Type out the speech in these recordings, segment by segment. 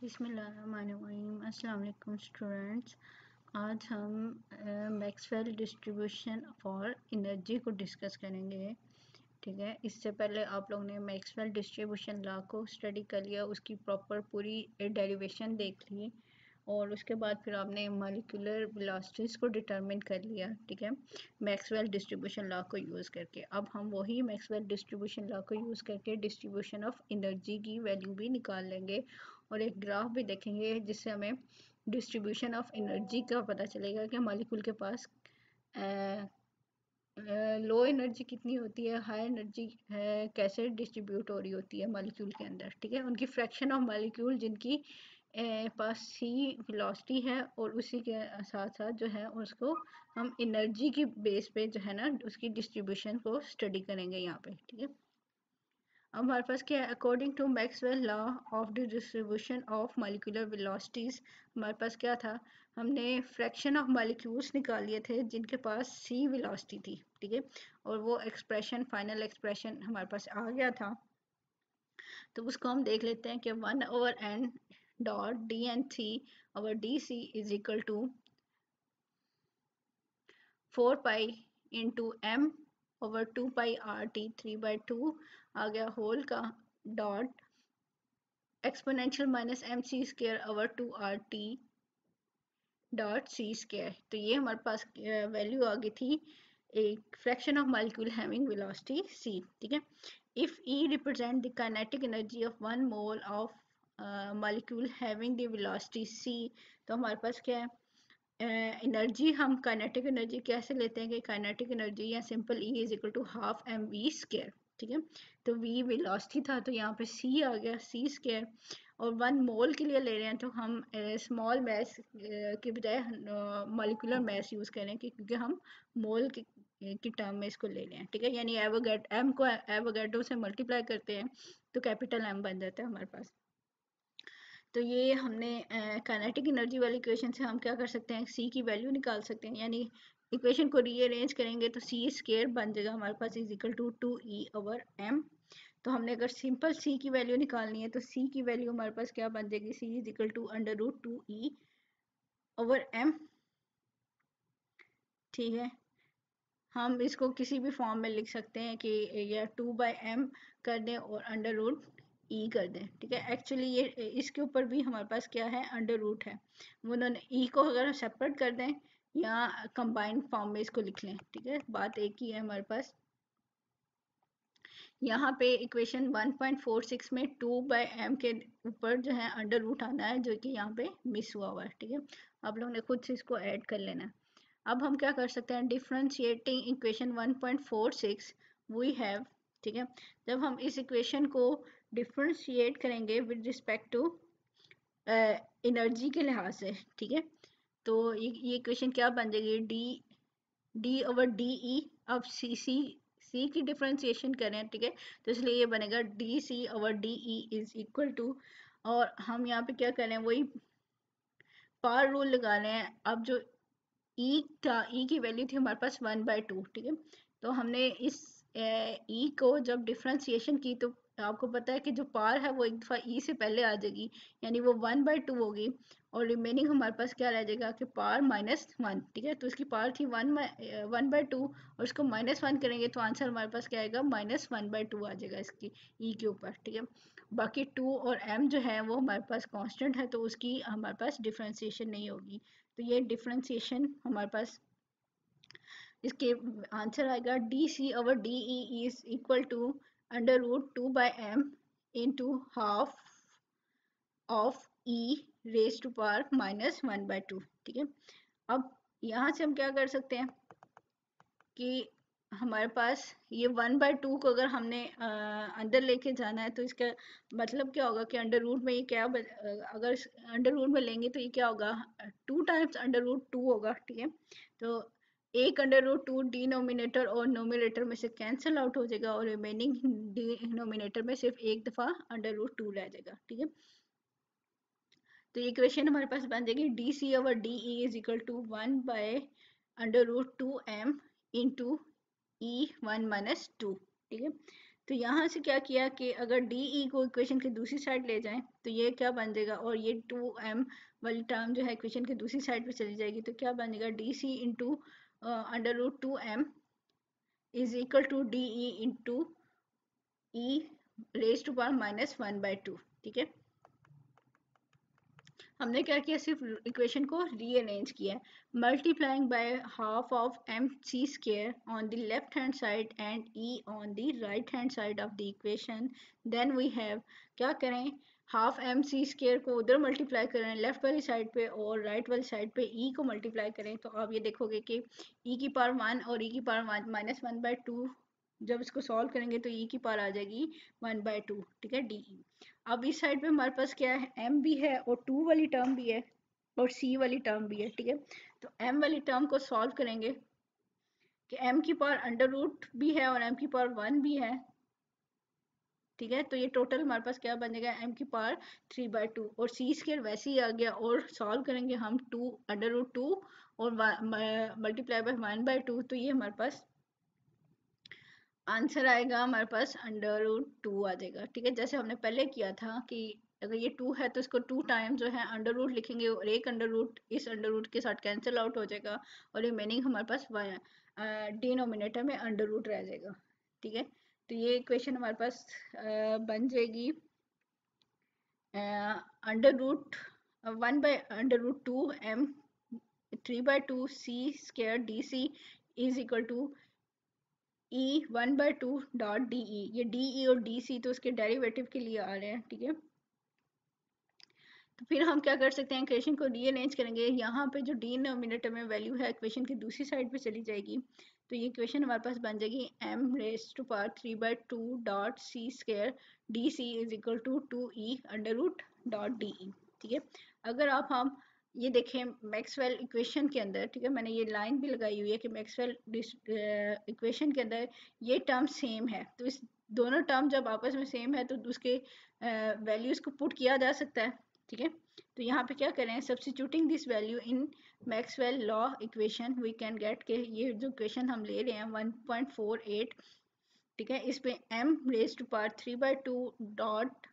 बिस्मिल्लाहिर्रहमानिर्रहीम। अस्सलाम वालेकुम स्टूडेंट्स। आज हम मैक्सवेल डिस्ट्रीब्यूशन फॉर एनर्जी को डिस्कस करेंगे। ठीक है, इससे पहले आप लोग ने मैक्सवेल डिस्ट्रीब्यूशन लॉ को स्टडी कर लिया, उसकी प्रॉपर पूरी डेरिवेशन देख ली और उसके बाद फिर आपने मॉलिक्यूलर वेलोसिटीज़ को डिटरमिन कर लिया। ठीक है, मैक्सवेल डिस्ट्रीब्यूशन लॉ को यूज़ करके अब हम वही मैक्सवेल डिस्ट्रीब्यूशन लॉ को यूज़ करके डिस्ट्रीब्यूशन ऑफ एनर्जी की वैल्यू भी निकाल लेंगे और एक ग्राफ भी देखेंगे जिससे हमें डिस्ट्रीब्यूशन ऑफ एनर्जी का पता चलेगा कि मॉलिक्यूल के पास लो एनर्जी कितनी होती है, हाई एनर्जी कैसे डिस्ट्रीब्यूट हो रही होती है मॉलिक्यूल के अंदर। ठीक है, उनकी फ्रैक्शन ऑफ मॉलिक्यूल जिनकी पास सी वेलोसिटी है और उसी के साथ साथ जो है उसको हम एनर्जी की बेस पे जो है ना उसकी डिस्ट्रीब्यूशन को स्टडी करेंगे यहाँ पे। ठीक है, अब हमारे पास क्या है, according to Maxwell law of the distribution of molecular velocities हमारे पास क्या था, हमने फ्रैक्शन ऑफ मॉलिक्यूल्स निकाल लिए थे जिनके पास सी वेलोसिटी थी। ठीक है, और वो एक्सप्रेशन फाइनल एक्सप्रेशन हमारे पास आ गया था। तो उसको हम देख लेते हैं कि 1/n dot D N C और D C is equal to 4 pi into M over 2 pi R T 3/2 आ गया होल का dot exponential minus M C square over 2 R T dot C square. तो ये हमारे पास वैल्यू आ गई थी एक fraction of molecule having velocity c। ठीक है, if E represent the kinetic energy of 1 mole of molecule having the velocity c, तो हमारे पास क्या है, एनर्जी हम काइनेटिक एनर्जी कैसे लेते हैं कि काइनेटिक एनर्जी या simple E is equal to half M V square. ठीक है, तो V वेलोसिटी था तो यहाँ पे C आ गया C स्क्र, और 1 मोल के लिए ले रहे हैं तो हम स्मॉल मैस के बजाय मॉलिक्यूलर मैस यूज़ करें क्योंकि हम मोल की टर्म में इसको ले रहे हैं। ठीक है, यानी एम को एवोगैड्रो से मल्टीप्लाई करते हैं तो कैपिटल M बन जाता है हमारे पास। तो ये हमने काइनेटिक एनर्जी वाली इक्वेशन से हम क्या कर सकते हैं, C की वैल्यू निकाल सकते हैं। यानी इक्वेशन को रीअरेंज करेंगे तो C स्क्वायर बन जाएगा हमारे पास is equal to 2E over M। तो हमने अगर सिंपल C की वैल्यू निकालनी है तो C की वैल्यू हमारे पास क्या बन जाएगी, C is equal to under root 2E over M। ठीक है, हम इसको किसी भी फॉर्म में लिख सकते हैं कि या 2/m कर दें और अंडर रूट ई कर दें। ठीक है, एक्चुअली ये इसके ऊपर भी हमारे पास क्या है, अंडर रूट है। उन्होंने ई को अगर सेपरेट कर दें या कंबाइंड फॉर्म में इसको लिख लें। ठीक है, बात एक ही है हमारे पास। यहाँ पे इक्वेशन 1.46 में 2/m के ऊपर जो है अंडर रूट आना है जो कि यहाँ पे मिस हुआ हुआ है। ठीक है, आप लोगों ने खुद से इसको ऐड कर लेना है। अब हम क्या कर सकते हैं, डिफरेंशिएटिंग इक्वेशन 1.46 वी हैव। ठीक है, जब हम इस इक्वेशन को डिफरेंशिएट करेंगे विद रिस्पेक्ट टू एनर्जी के लिहाज से, ठीक है, तो ये इक्वेशन क्या बन जाएगी, डी ओवर डी ई। अब सी की डिफरेंशिएशन करें, ठीक है, तो इसलिए ये बनेगा D C over D E is equal to, और हम यहाँ पे क्या करें, वही पार रूल लगा रहे हैं। अब जो ई की वैल्यू थी हमारे पास 1/2। ठीक है, तो हमने इस ई को जब डिफ्रेंसिएशन की तो आपको पता है कि जो पार है वो एक दफ़ा ई से पहले आ जाएगी, यानी वो 1/2 होगी और रिमेनिंग हमारे पास क्या रह जाएगा कि पार -1। ठीक है, तो इसकी पार थी 1/2 और इसको -1 करेंगे तो आंसर हमारे पास क्या आएगा, -1/2 आ जाएगा इसकी ई के ऊपर। ठीक है, बाकी 2 और m जो है वो हमारे पास कांस्टेंट है तो उसकी हमारे पास डिफ्रेंसिएशन नहीं होगी। तो ये डिफरेंशिएशन हमारे पास, इसके आंसर आएगा D C over D E is equal to under root 2/m into half of E raise to power -1/2। ठीक है, अब यहाँ से हम क्या कर सकते हैं कि हमारे पास ये 1/2 को अगर हमने अंदर लेके जाना है तो इसका मतलब क्या होगा कि अंडर रूट में ये क्या अगर अंडर रूट में लेंगे तो ये क्या होगा, 2 टाइम्स अंडर रूट 2 होगा। ठीक है, तो एक अंडर रूट 2 डिनोमिनेटर और नोमिनेटर में से कैंसिल आउट हो जाएगा और रिमेनिंग डिनोमिनेटर में सिर्फ एक दफ़ा अंडर रूट 2 रह जाएगा। ठीक है, तो ये इक्वेशन हमारे पास बन जाएगी D C over D E is equal to 1/√2m into E 1 - 2। ठीक है, तो यहाँ से क्या किया कि अगर डी ई को इक्वेशन की दूसरी साइड ले जाएं तो ये क्या बन जाएगा, और ये 2m वाली टर्म जो है इक्वेशन की दूसरी साइड पे चली जाएगी, तो क्या बन जाएगा, D C into √2m is equal to D E into E raise to power -1/2। ठीक है, हमने क्या किया, सिर्फ इक्वेशन को रीअरेंज किया, multiplying by half of M C square on the left hand side and E on the right hand side of the equation. Then we have, क्या करें, हाफ एम सी स्क्वायर को उधर multiply करें left वाली side पे और right वाली side पे ई को मल्टीप्लाई करें, तो आप ये देखोगे कि ई की पावर 1 और ई की पावर -1/2, जब इसको सॉल्व करेंगे तो ई की पावर आ जाएगी 1/2। ठीक है, डी ई। अब इस साइड पे हमारे पास क्या है, m भी है और 2 वाली टर्म भी है और c वाली टर्म भी है। ठीक है, तो m वाली टर्म को सॉल्व करेंगे कि m की पावर अंडर रूट भी है और m की पावर 1 भी है। ठीक है, तो ये टोटल हमारे पास क्या बन जाएगा, m की पावर 3/2 और c स्क्वायर वैसे ही आ गया, और सॉल्व करेंगे हम 2 अंडर रूट 2 और मल्टीप्लाई बाय 1/2, तो ये हमारे पास आंसर आएगा, हमारे पास अंडर रूट 2 आ जाएगा। ठीक है, जैसे हमने पहले किया था कि अगर ये 2 है तो इसको 2 टाइम जो है अंडर रूट लिखेंगे और एक अंडर रूट इस अंडर रूट के साथ कैंसिल आउट हो जाएगा और रिमेनिंग हमारे पास डिनोमिनेटर में अंडर रूट रह जाएगा। ठीक है, तो ये इक्वेशन हमारे पास बन जाएगी under root 1/√2m 3/2c² dc is equal to E 1/2 ये डी ई और डी सी तो उसके डेरिवेटिव के लिए आ रहे हैं। ठीक है, तो फिर हम क्या कर सकते हैं, इक्वेशन को रीअरेंज करेंगे, यहाँ पे जो डिनोमिनेटर में वैल्यू है इक्वेशन की दूसरी साइड पे चली जाएगी, तो ये इक्वेशन हमारे पास बन जाएगी m⁻³ D C is equal to 2e√.de। ठीक है, अगर हम ये देखें मैक्सवेल इक्वेशन के अंदर, ठीक है, मैंने ये लाइन भी लगाई हुई है कि मैक्सवेल इक्वेशन के अंदर ये टर्म सेम है, तो इस दोनों टर्म जब आपस में सेम है तो उसके वैल्यूज को पुट किया जा सकता है। ठीक है, तो यहाँ पे क्या करें, substituting this value in Maxwell law equation we can get के ये जो इक्वेशन हम ले रहे हैं 1.48। ठीक है, इस पे m⁻³ डॉट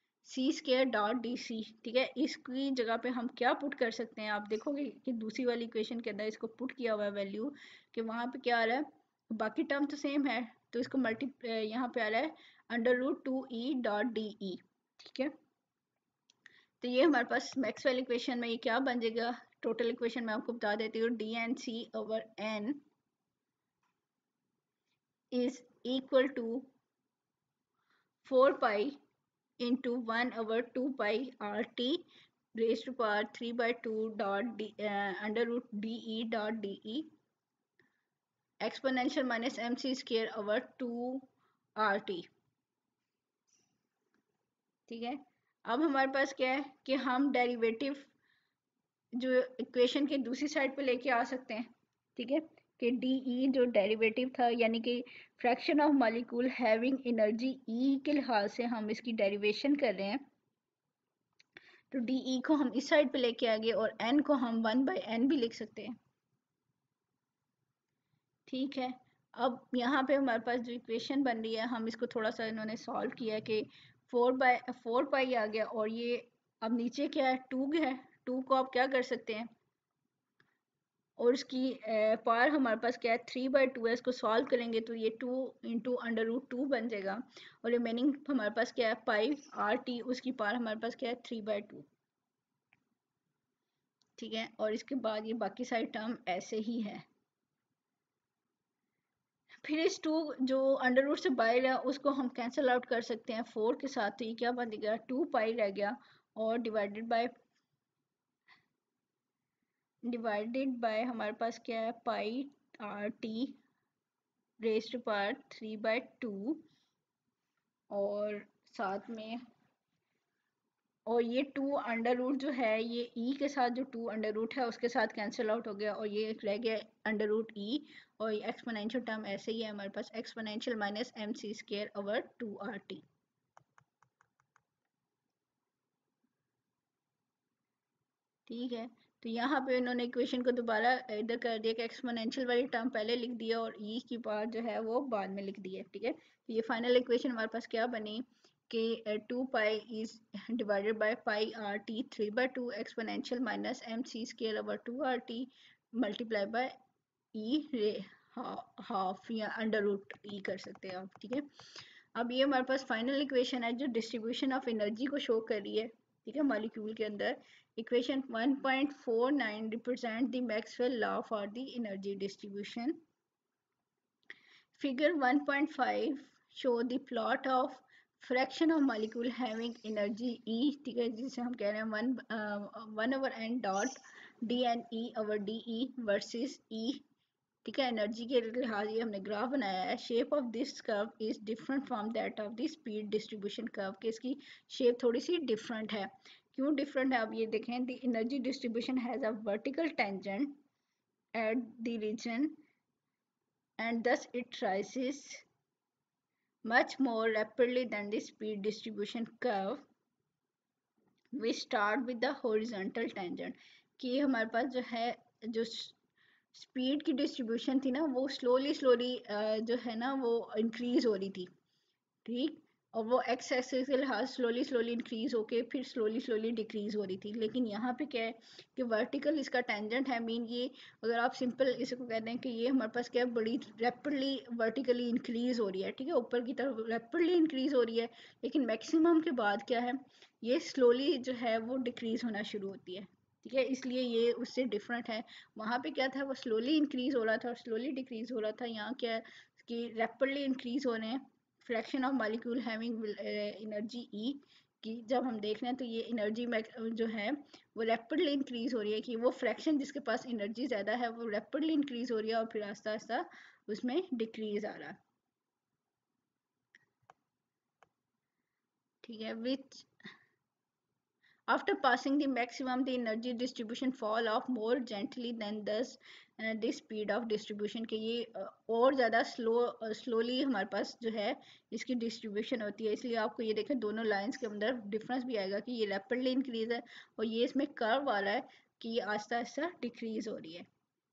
c² ठीक है, इसकी जगह पे हम क्या पुट कर सकते हैं, आप देखोगे कि दूसरी वाली इक्वेशन के अंदर इसको पुट किया हुआ है वैल्यू, कि वहाँ पे क्या आ रहा है, बाकी टर्म तो सेम है, तो इसको यहाँ पे आ रहा है अंडर रूट 2e.de। ठीक है, तो ये हमारे पास मैक्सवेल इक्वेशन में ये क्या बन जाएगा, टोटल इक्वेशन मैं आपको बता देती हूँ, dnc/n is equal to 4 pi into 1/2 pi raised to power 3/2 under root de exponential minus mc² 2 rt। ठीक है, अब हमारे पास क्या है कि हम डेरिवेटिव जो इक्वेशन के दूसरी साइड पे लेके आ सकते हैं। ठीक है, कि डी ई जो डेरिवेटिव था, यानी कि fraction of molecule having energy E के लिहाज से हम इसकी डेरिवेशन कर रहे हैं, तो डी ई को हम इस साइड पे लेके आ गए और एन को हम 1/n भी लिख सकते हैं। ठीक है, अब यहाँ पे हमारे पास जो इक्वेशन बन रही है, हम इसको थोड़ा सा इन्होंने सॉल्व किया कि 4 पाई आ गया, और ये अब नीचे क्या है, 2 है, 2 को आप क्या कर सकते हैं, और इसकी पावर हमारे पास क्या है, 3/2 है, इसको सॉल्व करेंगे तो ये 2 इंटू अंडर रूट 2 बन जाएगा, और रिमेनिंग हमारे पास क्या है, पाई आर टी, उसकी पावर हमारे पास क्या है, 3/2। ठीक है, और इसके बाद ये बाकी सारी टर्म ऐसे ही है। फिर इस 2 जो अंडर रूट से बाहर है उसको हम कैंसिल आउट कर सकते हैं 4 के साथ, तो ये क्या बन गया, 2 पाई रह गया, और डिवाइडेड बाय हमारे पास क्या है, pi R T raise to power 3/2, और साथ में, और ये 2 अंडर रूट जो है ये ई के साथ, जो 2 अंडर रूट है उसके साथ कैंसिल आउट हो गया, और ये रह गया अंडर रूट ई, और ये एक्सपोनेंशियल टर्म ऐसे ही है हमारे पास, एक्सपोनेंशियल माइनस mc²/2rt। ठीक है। तो यहाँ पे उन्होंने इक्वेशन को दोबारा इधर कर दिया कि एक्सपोनेंशियल वाली टर्म पहले लिख दिया और ई की पावर जो है वो बाद में लिख दी है। ठीक है, तो ये फाइनल इक्वेशन हमारे पास क्या बनी कि 2 pi is divided by pi R T 3/2 exponential minus M C square over 2 RT multiply by E half या अंडर रूट ई कर सकते हैं आप। ठीक है, अब ये हमारे पास फाइनल इक्वेशन है जो डिस्ट्रीब्यूशन ऑफ एनर्जी को शो कर रही है। ठीक है, मॉलिक्यूल के अंदर equation 1.49 represent the Maxwell law for the energy distribution. Figure 1.5 show the plot of fraction of molecule having energy E, ठीक है, जिसे हम कह रहे हैं 1/n dot dn E over de versus E। ठीक है, एनर्जी के लिहाज ये हमने ग्राफ बनाया है। Shape of this curve is different from that of the speed distribution curve, कि इसकी शेप थोड़ी सी डिफरेंट है। क्यों डिफरेंट है, आप ये देखें, the energy distribution has a vertical tangent at the region and thus it rises much more rapidly than the speed distribution curve which start with the horizontal tangent। कि हमारे पास जो है जो स्पीड की डिस्ट्रीब्यूशन थी ना वो स्लोली स्लोली जो है ना वो इंक्रीज हो रही थी। ठीक, और वो एक्स एक्सिस के लिहाज स्लोली स्लोली इंक्रीज होके फिर स्लोली स्लोली डिक्रीज हो रही थी। लेकिन यहाँ पे क्या है कि वर्टिकल इसका टेंजेंट है, मीन ये अगर आप सिंपल इसको कहते हैं कि ये हमारे पास क्या है बड़ी रैपिडली वर्टिकली इंक्रीज हो रही है। ठीक है, ऊपर की तरफ रैपिडली इंक्रीज हो रही है, लेकिन मैक्सिमम के बाद क्या है ये स्लोली जो है वो डिक्रीज होना शुरू होती है। ठीक है, इसलिए ये उससे डिफरेंट है। वहाँ पे क्या था वो स्लोली इंक्रीज हो रहा था और स्लोली डिक्रीज हो रहा था, यहाँ क्या है कि रैपिडली इंक्रीज हो रहे हैं। Fraction of molecule having energy E की जब हम देख रहे हैं तो ये एनर्जी जो है वो रैपिडली इंक्रीज हो रही है, कि वो फ्रैक्शन जिसके पास एनर्जी ज़्यादा है वो रैपिडली इंक्रीज हो रही है और फिर आस्ता आस्ता उसमें डिक्रीज आ रहा है। ठीक है, विच after passing the maximum the energy distribution fall off more gently than thus the speed of distribution, के ये और ज़्यादा स्लोली हमारे पास जो है इसकी डिस्ट्रीब्यूशन होती है। इसलिए आपको ये देखें दोनों लाइंस के अंदर डिफरेंस भी आएगा कि ये रैपिडली इंक्रीज है और ये इसमें कर्व वाला है कि ये आस्ता आस्ता डिक्रीज हो रही है।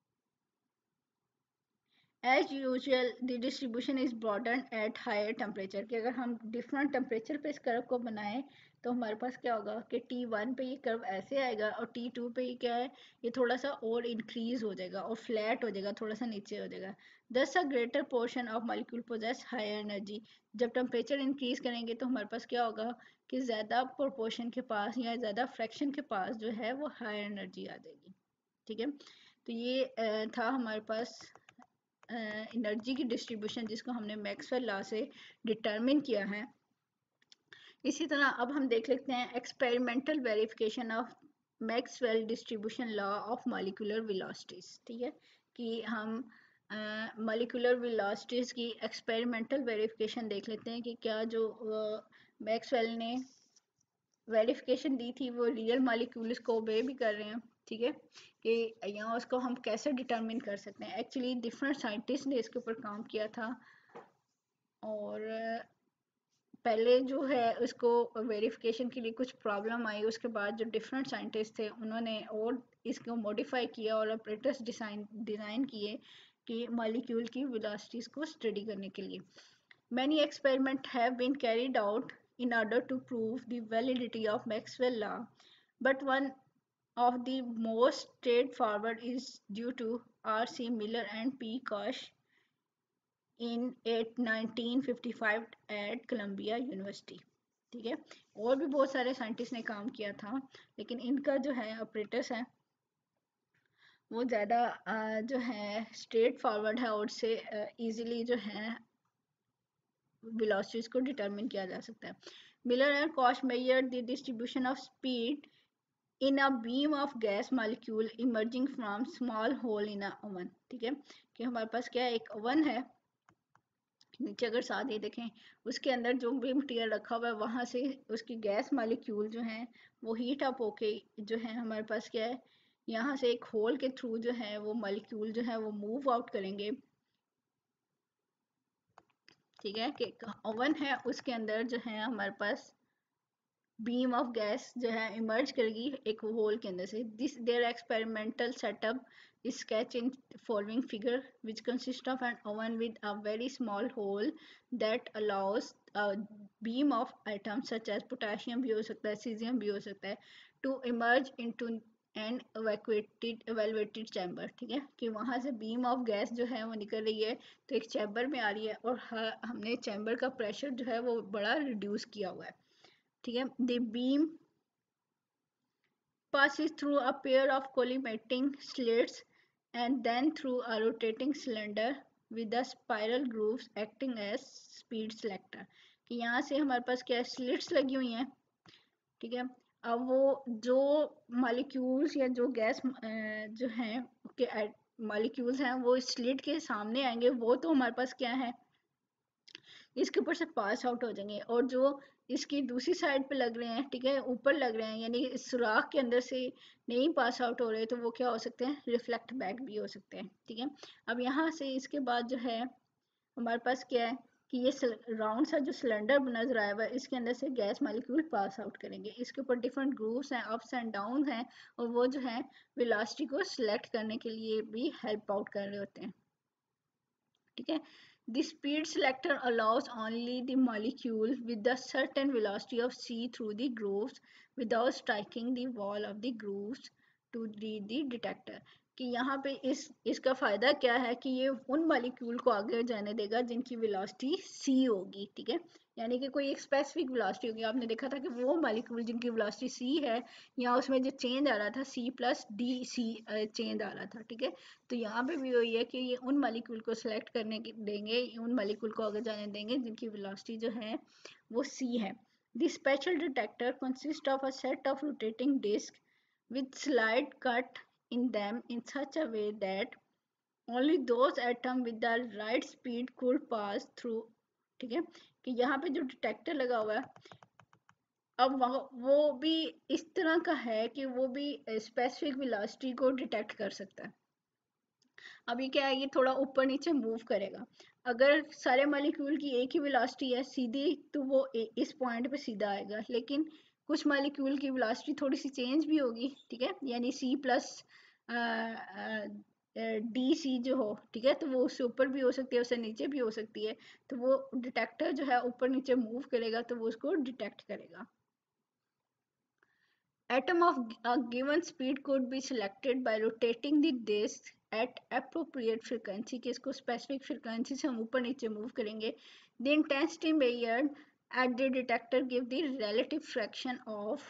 As usual the distribution is broaden at higher temperature, कि अगर हम डिफरेंट टेम्परेचर पे इस कर्व को बनाएं तो हमारे पास क्या होगा कि T1 पे ये कर्व ऐसे आएगा और T2 पे ये क्या है ये थोड़ा सा और इंक्रीज हो जाएगा और फ्लैट हो जाएगा, थोड़ा सा नीचे हो जाएगा। Thus a greater portion of molecule possess higher energy, जब टेम्परेचर इंक्रीज करेंगे तो हमारे पास क्या होगा कि ज़्यादा प्रोपोर्शन के पास या ज़्यादा फ्रैक्शन के पास जो है वो हायर एनर्जी आ जाएगी। ठीक है, तो ये था हमारे पास एनर्जी की डिस्ट्रीब्यूशन जिसको हमने मैक्सवेल लॉ से डिटरमिन किया है। इसी तरह अब हम देख लेते हैं experimental verification of Maxwell distribution law of molecular velocities. ठीक है, कि हम मॉलिक्यूलर वेलोसिटीज की एक्सपेरिमेंटल वेरिफिकेशन देख लेते हैं कि क्या जो मैक्सवेल ने वेरिफिकेशन दी थी वो रियल मॉलिक्यूल्स को ओबे भी कर रहे हैं। ठीक है, कि यहाँ उसको हम कैसे डिटरमिन कर सकते हैं। एक्चुअली डिफरेंट साइंटिस्ट ने इसके ऊपर काम किया था और पहले जो है उसको वेरिफिकेशन के लिए कुछ प्रॉब्लम आई, उसके बाद जो डिफरेंट साइंटिस्ट थे उन्होंने और इसको मॉडिफाई किया और ऑपरेटर्स डिज़ाइन किए कि मॉलिक्यूल की वेलोसिटीज़ को स्टडी करने के लिए। Many experiments have been carried out in order to prove the validity of Maxwell law, but one of the most straightforward is due to R.C. Miller and P. Koch in 1955 at Columbia University। ठीक है, और भी बहुत सारे scientist ने काम किया था, लेकिन इनका जो है ऑपरेटर्स हैं वो ज़्यादा जो है स्ट्रेट फॉरवर्ड है और से इजीली जो है velocities को डिटरमिन किया जा सकता है। Miller and Kusch measured the distribution of speed in a beam of gas molecule emerging from small hole in a oven। ठीक है, कि हमारे पास क्या है एक ओवन है, नीचे अगर साथ ये देखें उसके अंदर जो भी मटीरियल रखा हुआ है वहां से उसकी गैस मॉलिक्यूल जो है वो हीट अप होके जो है हमारे पास क्या है यहाँ से एक होल के थ्रू जो है वो मॉलिक्यूल जो है वो मूव आउट करेंगे। ठीक है, कि ओवन है उसके अंदर जो है हमारे पास बीम ऑफ गैस जो है इमर्ज करेगी एक होल के अंदर से. This their experimental setup is sketched in following figure, which consists of an oven with a very small hole that allows a beam of atoms such as potassium भी हो सकता है, cesium भी हो सकता है, to emerge into an evaluated chamber. ठीक है कि वहां से बीम ऑफ गैस जो है वो निकल रही है तो एक चैम्बर में आ रही है और हमने चैम्बर का प्रेशर जो है वो बड़ा रिड्यूस किया हुआ है. ठीक है. The beam passes through a pair of collimating slits and then through a rotating cylinder with the spiral grooves acting as speed selector. कि यहाँ से हमारे पास क्या स्लिट्स लगी हुई हैं. ठीक है. अब वो जो मॉलिक्यूल्स या जो गैस जो हैं के मॉलिक्यूल्स हैं वो स्लिट के सामने आएंगे, वो तो हमारे पास क्या है इसके ऊपर से पास आउट हो जाएंगे, और जो इसकी दूसरी साइड पे लग रहे हैं, ठीक है, ऊपर लग रहे हैं यानी इस सुराख के अंदर से नहीं पास आउट हो रहे, तो वो क्या हो सकते हैं, रिफ्लेक्ट बैक भी हो सकते हैं. ठीक है. अब यहाँ से इसके बाद जो है हमारे पास क्या है कि ये राउंड सा जो सिलेंडर नजर आया हुआ है इसके अंदर से गैस मॉलिक्यूल पास आउट करेंगे. इसके ऊपर डिफरेंट ग्रूव्स हैं, अप्स एंड डाउन हैं, और वो जो है वेलोसिटी को सिलेक्ट करने के लिए भी हेल्प आउट कर रहे होते हैं. ठीक है. The speed selector allows only the molecule with a certain velocity of c through the grooves without striking the wall of the grooves to read the detector. कि यहाँ पे इसका फ़ायदा क्या है कि ये उन मॉलिक्यूल को आगे जाने देगा जिनकी वेलोसिटी c होगी. ठीक है. यानी कि कोई एक स्पेसिफिक वेलोसिटी होगी. आपने देखा था कि वो मॉलिक्यूल जिनकी वेलोसिटी c है, यहाँ उसमें जो चेंज आ रहा था c plus D C change आ रहा था. ठीक है. तो यहाँ पे भी वही है कि ये उन मॉलिक्यूल को सिलेक्ट करने देंगे, उन मॉलिक्यूल को आगे जाने देंगे जिनकी वेलोसिटी जो है वो c है. The special detector consists of a set of rotating discs with slide cut in them in such a way that only those atoms with the right speed could pass through. ठीक है. कि यहाँ पे जो detector लगा हुआ है अब वो भी इस तरह का है कि वो भी स्पेसिफिक वेलोसिटी को डिटेक्ट कर सकता है. अब ये क्या है, ये थोड़ा ऊपर नीचे मूव करेगा. अगर सारे मॉलिक्यूल की एक ही वेलोसिटी है सीधी तो वो इस पॉइंट पे सीधा आएगा, लेकिन कुछ मॉलिक्यूल की वेलोसिटी थोड़ी सी चेंज भी होगी. ठीक है. यानी c प्लस डी सी जो हो, ठीक है, तो वो उससे ऊपर भी हो सकती है, उससे नीचे भी हो सकती है. तो वो डिटेक्टर जो है ऊपर नीचे मूव करेगा तो वो उसको डिटेक्ट करेगा. Atom of a given speed could be selected by rotating the disk at appropriate frequency कि इसको specific frequency से हम ऊपर नीचे move करेंगे. The intensity measured at the detector give the relative fraction of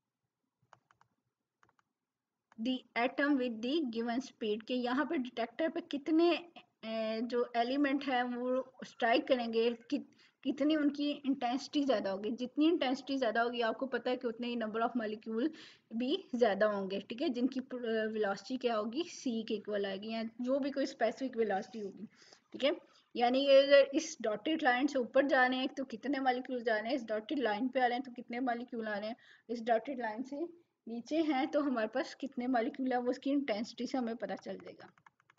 the atom with the given speed कि यहाँ पे डिटेक्टर पे कितने जो एलिमेंट है वो स्ट्राइक करेंगे कितनी उनकी इंटेंसिटी ज़्यादा होगी. जितनी इंटेंसिटी ज़्यादा होगी आपको पता है कि उतने ही नंबर ऑफ मॉलिक्यूल भी ज़्यादा होंगे. ठीक है. जिनकी वेलोसिटी क्या होगी c के इक्वल आएगी या जो भी कोई स्पेसिफिक वेलोसिटी होगी. ठीक है. यानी अगर इस डॉटेड लाइन से ऊपर जा रहे हैं तो कितने मॉलिक्यूल जा रहे हैं, इस डॉटेड लाइन पे आ रहे हैं तो कितने मॉलिक्यूल आ रहे हैं, इस डॉटेड लाइन से नीचे हैं तो हमारे पास कितने मॉलिक्यूल है वो उसकी इंटेंसिटी से हमें पता चल जाएगा.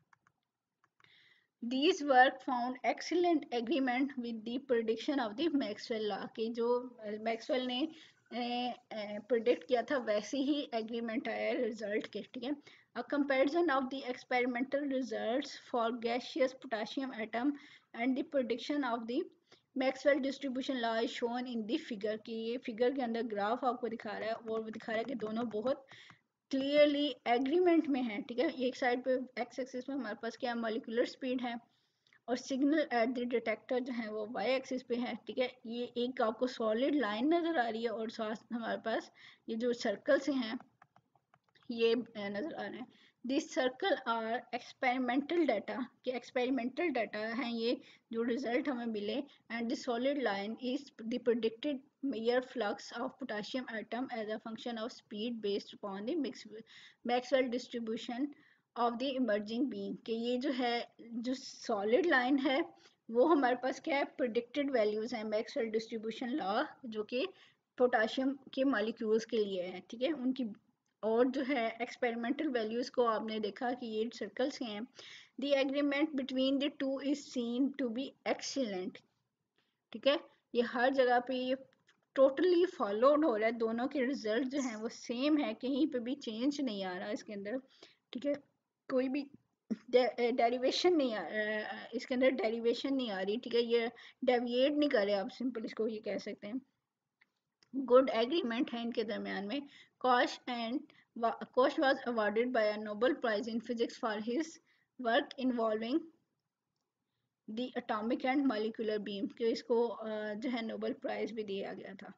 These work found excellent agreement with the prediction of the Maxwell law कि जो मैक्सवेल ने प्रिडिक्ट किया था वैसे ही एग्रीमेंट आया रिजल्ट के. ठीक है. A comparison of the experimental results for gaseous potassium atom and the prediction of the Maxwell distribution law is shown in the figure कि ये फिगर के अंदर ग्राफ आपको दिखा रहा है और वो दिखा रहा है कि दोनों बहुत क्लियरली एग्रीमेंट में है. ठीक है. एक साइड पे एक्स एक्सिस में हमारे पास क्या मॉलिक्यूलर स्पीड है और सिग्नल एट द डिटेक्टर जो है वो वाई एक्सिस पे है. ठीक है. ये एक आपको सॉलिड लाइन नज़र आ रही है और साथ हमारे पास ये जो सर्कल से हैं ये नज़र आ रहे हैं. This circle are experimental data कि एक्सपेरिमेंटल डाटा हैं ये जो रिजल्ट हमें मिले. And the solid line is the predicted mayor flux of potassium atom as a function of speed based upon the Maxwell distribution of the emerging beam कि ये जो है जो सॉलिड लाइन है वो हमारे पास क्या है प्रिडिक्टेड वैल्यूज हैं मैक्सवेल डिस्ट्रीब्यूशन लॉ जो कि पोटाशियम के मॉलिक्यूल्स के लिए है. ठीक है. उनकी और जो है एक्सपेरिमेंटल वैल्यूज को आपने देखा कि ये सर्कल्स हैं. The agreement between the two is seen to be excellent. ठीक है. ये हर जगह पे ये टोटली फॉलोड हो रहा है, दोनों के रिजल्ट जो हैं वो सेम है, कहीं पे भी चेंज नहीं आ रहा इसके अंदर, ठीक है। कोई भी डेरिवेशन नहीं इसके अंदर डेरिवेशन नहीं आ रही, ठीक है। ये डेविएट नहीं कर रहे, आप सिंपल इसको ये कह सकते हैं। गुड एग्रीमेंट है इनके दरमियान में। Kusch and Kusch was awarded by a Nobel prize in physics for his work involving the atomic and molecular beam, कि इसको जो है नोबेल प्राइज भी दिया गया था,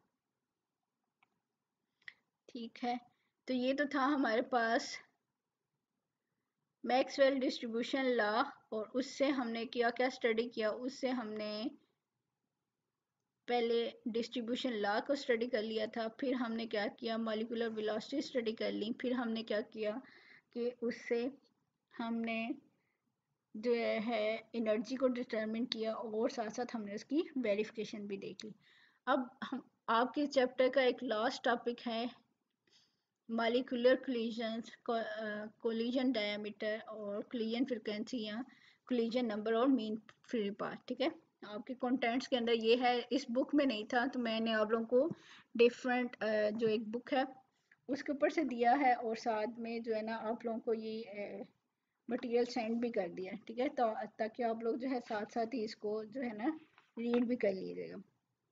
ठीक है। तो ये तो था हमारे पास मैक्सवेल डिस्ट्रीब्यूशन लॉ, और उससे हमने क्या क्या स्टडी किया, उससे हमने पहले डिस्ट्रीब्यूशन लॉ को स्टडी कर लिया था, फिर हमने क्या किया, मॉलिक्यूलर वेलोसिटी स्टडी कर ली, फिर हमने क्या किया कि उससे हमने जो है एनर्जी को डिटरमिन किया, और साथ साथ हमने उसकी वेरिफिकेशन भी देख ली। अब हम आपके चैप्टर का एक लास्ट टॉपिक है मॉलिक्यूलर कोलिजन्स, कोलिजन डायमीटर और कोलिजन फ्रीक्वेंसी या कोलिजन नंबर और मीन फ्री पाथ, ठीक है। आपके कंटेंट्स के अंदर ये है, इस बुक में नहीं था, तो मैंने आप लोगों को डिफरेंट जो एक बुक है उसके ऊपर से दिया है, और साथ में जो है ना आप लोगों को ये मटेरियल सेंड भी कर दिया है, ठीक है। तो ताकि आप लोग जो है साथ साथ ही इसको जो है ना रीड भी कर लीजिएगा।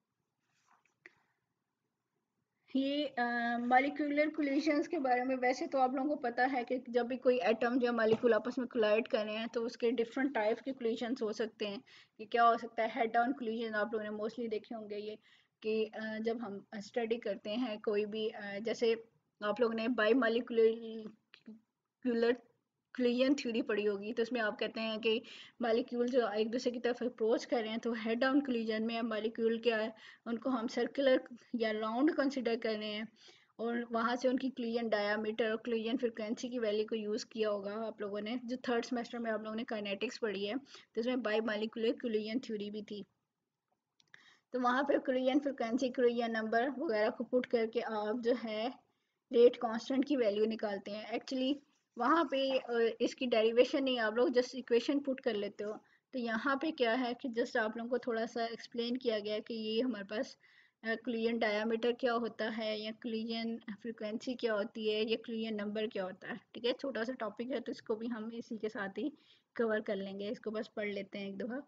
ये मॉलिक्यूलर कोलिशंस के बारे में वैसे तो आप लोगों को पता है कि जब भी कोई एटम या मॉलिक्यूल आपस में कोलाइड कर रहे हैं तो उसके डिफरेंट टाइप के कोलिशंस हो सकते हैं। कि क्या हो सकता है, हेड ऑन कोलिजन आप लोगों ने मोस्टली देखे होंगे ये, कि जब हम स्टडी करते हैं कोई भी जैसे आप लोगों ने बाई मॉलिक्यूलर कोलिजन थ्योरी पढ़ी होगी, तो उसमें आप कहते हैं कि मॉलिक्यूल जो एक दूसरे की तरफ अप्रोच कर रहे हैं तो हेड ऑन कोलिजन में मॉलिक्यूल क्या है, उनको हम सर्कुलर या राउंड कंसिडर कर रहे हैं, और वहाँ से उनकी कोलिजन डायामीटर और कोलिजन फ्रिक्वेंसी की वैल्यू को यूज़ किया होगा आप लोगों ने, जो थर्ड सेमेस्टर में आप लोगों ने काइनेटिक्स पढ़ी है, तो उसमें बाई मॉलिक्यूलर कोलिजन थ्योरी भी थी। तो वहाँ पे कोलिजन फ्रिक्वेंसी, कोलिजन नंबर वगैरह को पुट करके आप जो है रेट कांस्टेंट की वैल्यू निकालते हैं। एक्चुअली वहाँ पे इसकी डेरिवेशन नहीं, आप लोग जस्ट इक्वेशन पुट कर लेते हो। तो यहाँ पे क्या है कि जस्ट आप लोगों को थोड़ा सा एक्सप्लेन किया गया कि ये हमारे पास कोलिजन डायामीटर क्या होता है, या कोलिजन फ्रिक्वेंसी क्या होती है, या कोलिजन नंबर क्या होता है, ठीक है। छोटा सा टॉपिक है तो इसको भी हम इसी के साथ ही कवर कर लेंगे, इसको बस पढ़ लेते हैं एक दफ़ा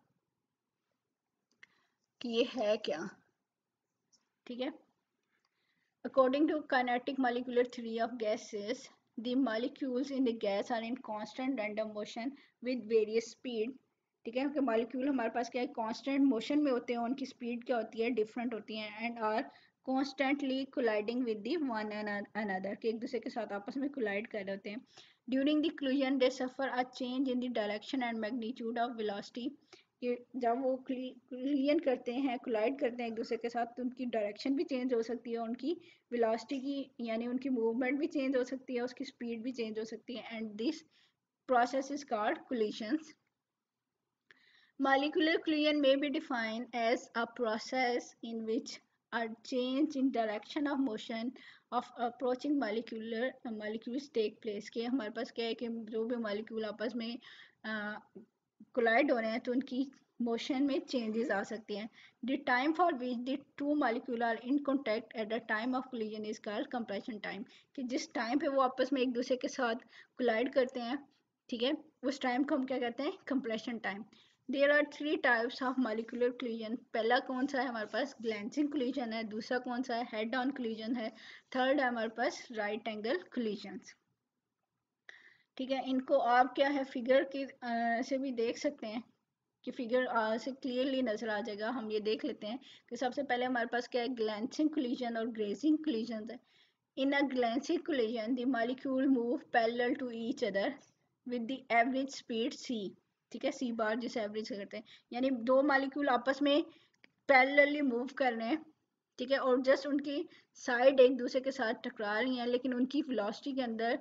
कि ये है क्या, ठीक है। According to kinetic molecular theory of gases, the molecules in the gas are in constant random motion with various speed. ठीक है, कि मॉलिक्यूल हमारे पास क्या है, कांस्टेंट मोशन में होते हैं, उनकी स्पीड क्या होती है, डिफरेंट होती है, and are constantly colliding with the one another, कि एक दूसरे के साथ आपस में कोलाइड कर रहे होते हैं। During the collision they suffer a change in the direction and magnitude of velocity, कि जब वो कोलिजन करते हैं, कोलाइड करते हैं एक दूसरे के साथ, तो उनकी डायरेक्शन भी चेंज हो सकती है, उनकी वेलोसिटी की यानी उनकी मूवमेंट भी चेंज हो सकती है, उसकी स्पीड भी चेंज हो सकती है, and this process is called collisions. Molecular collision may be defined as a process in which a change in direction of motion of approaching molecules take place, कि हमारे पास क्या है कि जो भी मॉलिक्यूल आपस में कोलाइड हो रहे हैं तो उनकी मोशन में चेंजेस आ सकती हैं। The time for which the two molecule are in contact at the time of collision is called compression time, कि जिस टाइम पे वो आपस में एक दूसरे के साथ कोलाइड करते हैं, ठीक है, उस टाइम को हम क्या कहते हैं, compression time. There are three types of molecular collision. पहला कौन सा है हमारे पास, ग्लैंसिंग कोलिजन है, दूसरा कौन सा है, हेड ऑन कोलिजन है, थर्ड है हमारे पास राइट एंगल कोलिजन्स, ठीक है। इनको आप क्या है फिगर के से भी देख सकते हैं, कि फिगर से क्लियरली नजर आ जाएगा। हम ये देख लेते हैं कि सबसे पहले हमारे पास क्या है, ग्लैंसिंग कोलिजन और ग्रेजिंग कोलिजन है। In a glancing collision the molecule move parallel to each other with the average speed c, ठीक है, c बार जिसे एवरेज करते हैं, यानी दो मॉलिक्यूल आपस में पैरेलली मूव कर रहे हैं, ठीक है, और जस्ट उनकी साइड एक दूसरे के साथ टकरा रही हैं, लेकिन उनकी वेलोसिटी के अंदर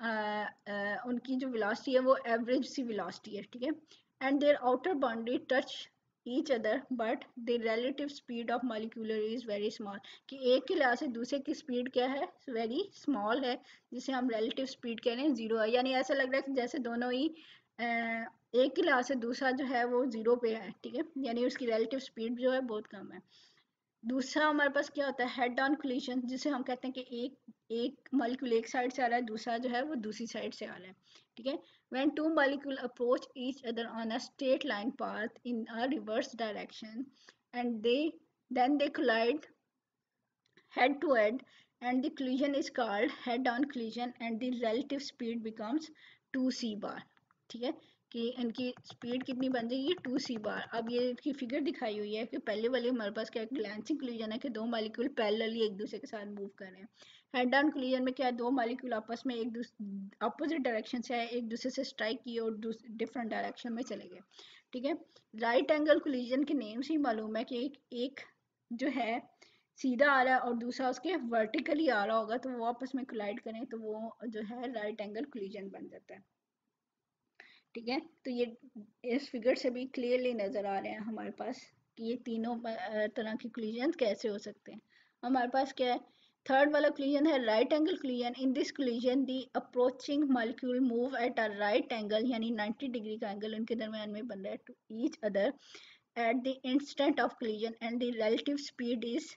उनकी जो वेलोसिटी है वो एवरेज सी वेलोसिटी है, ठीक है। And their outer boundary touch each other but the relative speed of molecular is very small, कि एक के लिहाज से दूसरे की स्पीड क्या है, वेरी स्मॉल है, जिसे हम रिलेटिव स्पीड कह रहे हैं, जीरो है। यानी ऐसा लग रहा है कि जैसे दोनों ही एक के लिहाज से दूसरा जो है वो जीरो पे है, ठीक है, यानी उसकी रिलेटिव स्पीड जो है बहुत कम है। दूसरा हमारे पास क्या होता है, हेड ऑन कोलिजन, जिसे हम कहते हैं कि एक मॉलिक्यूल एक साइड से आ रहा है, दूसरा जो है वो दूसरी साइड से आ रहा है, ठीक है। When two molecule approach each other on a straight line path in a reverse direction and they collide head to head, and the collision is called head on collision and the relative speed becomes 2c bar, ठीक है। कि इनकी speed कितनी बन जाएगी, 2c बार। अब ये इसकी फिगर दिखाई हुई है कि पहले वाले हमारे पास क्या ग्लैंसिंग कोलिजन है कि दो मॉलिक्यूल पैरेलली एक दूसरे के साथ मूव कर रहे हैं। हेड ऑन कोलिजन में क्या है, दो मॉलिक्यूल आपस में एक दूसरे अपोजिट डायरेक्शन से एक दूसरे से स्ट्राइक किए और डिफरेंट डायरेक्शन में चले गए, ठीक है। राइट एंगल कोलिजन के नेम से ही मालूम है कि एक जो है सीधा आ रहा है और दूसरा उसके वर्टिकली आ रहा होगा, तो वो आपस में कोलाइड करें तो वो जो है राइट एंगल कोलिजन बन जाता है, ठीक है। तो ये इस फिगर से भी क्लियरली नज़र आ रहे हैं हमारे पास कि ये तीनों तरह के कोलिजन कैसे हो सकते हैं। हमारे पास क्या है, थर्ड वाला कोलिजन है right angle collision. In this collision the approaching molecule move at a right angle, यानी 90 डिग्री का एंगल उनके दरमियान में बन रहा है, to each other at the instant of collision and the relative speed is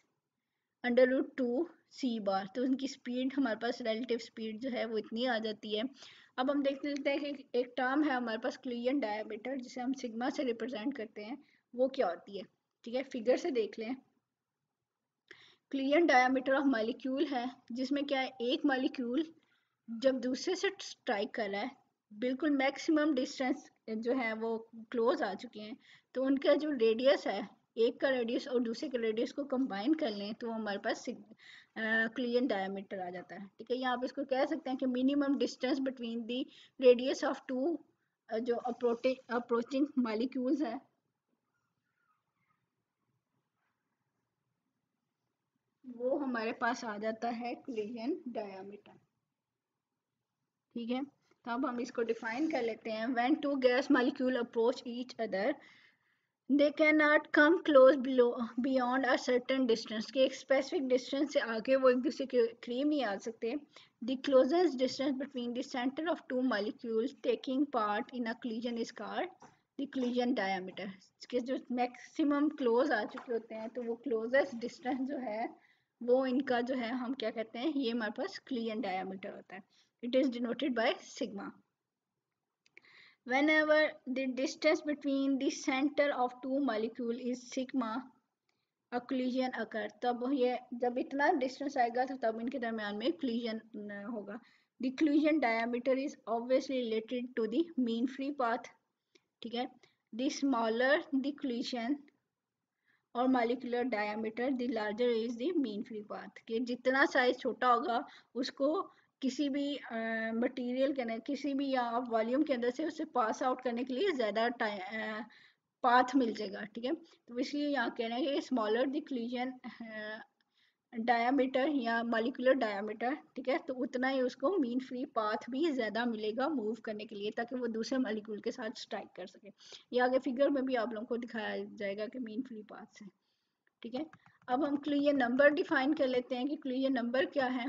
√2c बार। तो उनकी स्पीड, हमारे पास रिलेटिव स्पीड जो है वो इतनी आ जाती है। अब हम देख लेते हैं कि एक टर्म है हमारे पास कोलिजन डायमीटर, जिसे हम सिग्मा से रिप्रेजेंट करते हैं, वो क्या होती है, ठीक है। फिगर से देख लें, कोलिजन डायमीटर ऑफ मॉलिक्यूल है, जिसमें क्या है, एक मॉलिक्यूल जब दूसरे से स्ट्राइक कर रहा है, बिल्कुल मैक्सिमम डिस्टेंस जो है वो क्लोज आ चुके हैं, तो उनका जो रेडियस है, एक का रेडियस और दूसरे के रेडियस को कंबाइन कर लें तो हमारे पास कोलिजन डायमीटर आ जाता है, ठीक है। यहाँ आप इसको कह सकते हैं कि minimum distance between the radius of two जो अप्रोचिंग मॉलिक्यूल्स है, वो हमारे पास आ जाता है कोलिजन डायमीटर, ठीक है। तो अब हम इसको डिफाइन कर लेते हैं। When two gas molecule approach each other they can not come close beyond a certain distance, के एक स्पेसिफिक डिस्टेंस से आगे वो एक दूसरे के करीब नहीं आ सकते। The closest distance between the centre of two molecules taking part in a collision is called the collision diameter. इसके जो मैक्सिमम क्लोज आ चुके होते हैं, तो वो क्लोजेस्ट डिस्टेंस जो है वो इनका जो है हम क्या कहते हैं, ये हमारे पास कोलिजन डायमीटर होता है। It is denoted by sigma. Whenever the distance between the center of two molecules is sigma, a collision occur। तब ये जब इतना डिस्टेंस आएगा तो तब इनके दरमियान में collision होगा। The collision diameter is obviously related to the mean free path, ठीक है। The smaller the collision और molecular diameter, the larger is the mean free path। कि जितना साइज छोटा होगा उसको किसी भी मटेरियल के अंदर, किसी भी या वॉल्यूम के अंदर से उसे पास आउट करने के लिए ज़्यादा टाइम पाथ मिल जाएगा, ठीक है। तो इसलिए यहाँ कह रहे हैं कि स्मॉलर द कोलिजन डायामीटर या मॉलिक्यूलर डायामीटर, ठीक है, तो उतना ही उसको मीन फ्री पाथ भी ज़्यादा मिलेगा मूव करने के लिए, ताकि वो दूसरे मॉलिक्यूल के साथ स्ट्राइक कर सके। ये आगे फिगर में भी आप लोगों को दिखाया जाएगा कि मीन फ्री पाथ से, ठीक है। अब हम कोलिजन नंबर डिफाइन कर लेते हैं कि कोलिजन नंबर क्या है।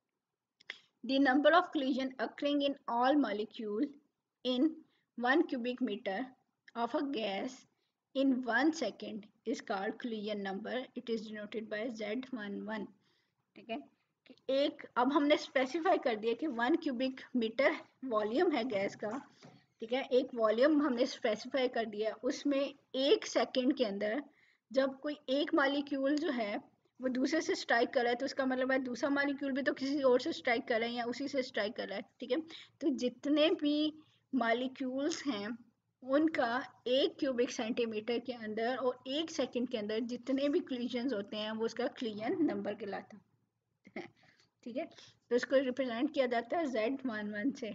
The number of collision occurring in all molecule in 1 cubic meter of a gas in 1 second is called collision number. It is denoted by Z11, ठीक है। कि एक, अब हमने स्पेसिफाई कर दिया कि 1 क्यूबिक मीटर वॉल्यूम है गैस का, ठीक है। एक वॉल्यूम हमने स्पेसिफाई कर दिया, उसमें एक सेकंड के अंदर जब कोई एक मॉलिक्यूल जो है वो दूसरे से स्ट्राइक कर रहा है, तो उसका मतलब है दूसरा मॉलिक्यूल भी तो किसी और से स्ट्राइक कर रहा है या उसी से स्ट्राइक कर रहा है, ठीक है। तो जितने भी मॉलिक्यूल्स हैं उनका एक क्यूबिक सेंटीमीटर के अंदर और एक सेकंड के अंदर जितने भी कोलिजन्स होते हैं वो उसका कोलिजन नंबर कहलाता है, ठीक है। तो इसको रिप्रेजेंट किया जाता है Z11 से।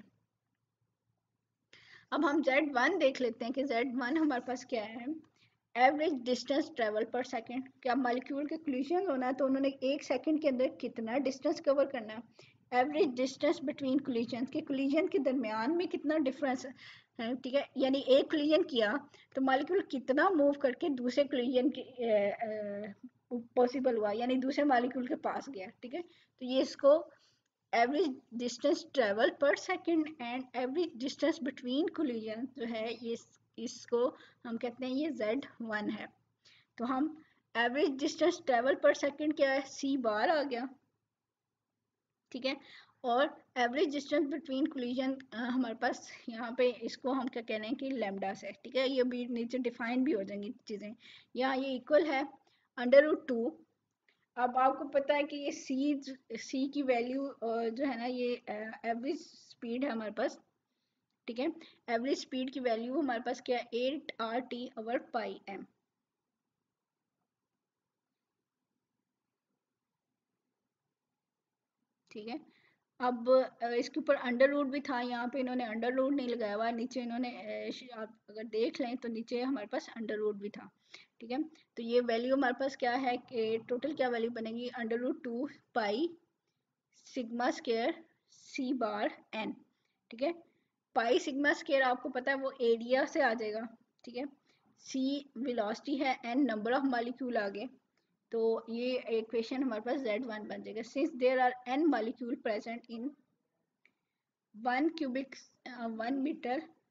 अब हम Z1 देख लेते हैं कि Z1 हमारे पास क्या है। Average distance travel per second, क्या मॉलिक्यूल के कोलिजन होना है तो उन्होंने एक सेकंड के अंदर कितना डिस्टेंस कवर करना है। एवरेज डिस्टेंस बिटवीन कोलिजन, के कोलिजन के दरमियान में कितना डिफरेंस है, ठीक है। यानी एक कोलिजन किया तो मॉलिक्यूल कितना मूव करके दूसरे कोलिजन के पॉसिबल हुआ, यानी दूसरे मॉलिक्यूल के पास गया, ठीक है। तो ये इसको average distance travel per second and average distance between collision जो है ये इसको हम कहते हैं ये Z1 है। तो हम average distance travel per second क्या है, c बार आ गया, ठीक है। और एवरेज डिस्टेंस बिटवीन कोलिजन हमारे पास यहाँ पे इसको हम क्या कह रहे हैं कि लैम्डा से, ठीक है। ये भी नीचे डिफाइन भी हो जाएंगी चीज़ें। यहाँ ये इक्वल है √2। अब आपको पता है कि ये सी की वैल्यू जो है ना, ये एवरेज स्पीड है हमारे पास, ठीक है। एवरेज स्पीड की वैल्यू हमारे पास क्या है, 8 RT/πm, ठीक है। अब इसके ऊपर अंडर रूट भी था, यहाँ पे इन्होंने अंडर रूट नहीं लगाया हुआ, नीचे इन्होंने आप अगर देख लें तो नीचे हमारे पास अंडर रूट भी था, ठीक है। तो ये वैल्यू हमारे पास क्या है कि टोटल क्या वैल्यू बनेगी, √2 पाई सिग्मा स्क्वायर c बार n, ठीक है। पाई सिग्मा स्क्वायर आपको पता है वो एरिया से आ जाएगा, ठीक है। c वेलोसिटी है, n नंबर ऑफ मॉलिक्यूल आ गए, तो ये इक्वेशन हमारे पास Z1 बन जाएगा। Since there are n molecule present in 1 metre